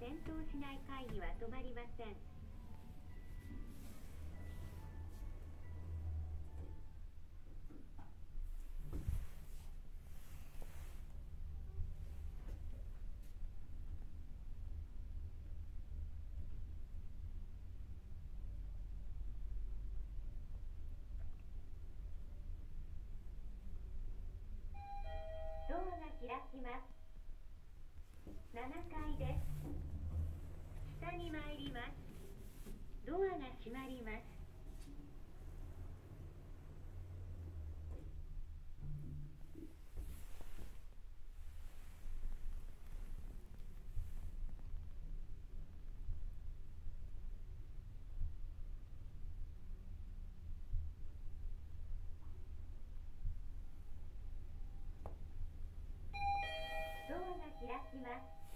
点灯しない会議は止まりません。ドアが開きます。7階です。下に参ります。ドアが閉まります。ドアが開きます。